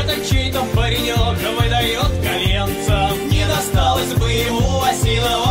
Это чей-то паренек выдает коленца. Не досталось бы ему осинового